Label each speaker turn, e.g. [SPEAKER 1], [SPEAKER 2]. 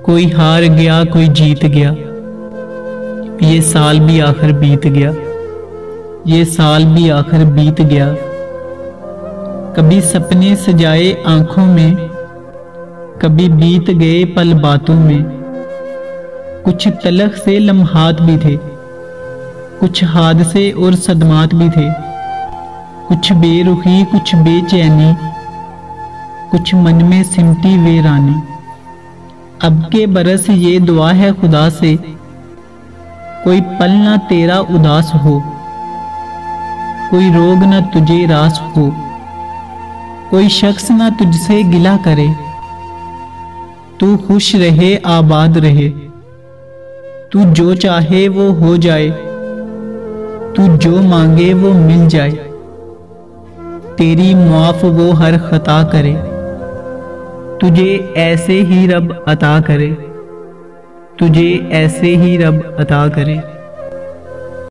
[SPEAKER 1] कोई हार गया कोई जीत गया, ये साल भी आखिर बीत गया, ये साल भी आखिर बीत गया। कभी सपने सजाए आंखों में, कभी बीत गए पल बातों में। कुछ तलख से लम्हात भी थे, कुछ हादसे और सदमात भी थे। कुछ बेरुखी कुछ बेचैनी, कुछ मन में सिमटी वीरानी। अब के बरस ये दुआ है खुदा से, कोई पल ना तेरा उदास हो, कोई रोग ना तुझे रास हो, कोई शख्स ना तुझसे गिला करे। तू खुश रहे आबाद रहे, तू जो चाहे वो हो जाए, तू जो मांगे वो मिल जाए। तेरी मुआफ वो हर खता करे, तुझे ऐसे ही रब अता करे, तुझे ऐसे ही रब अता करे।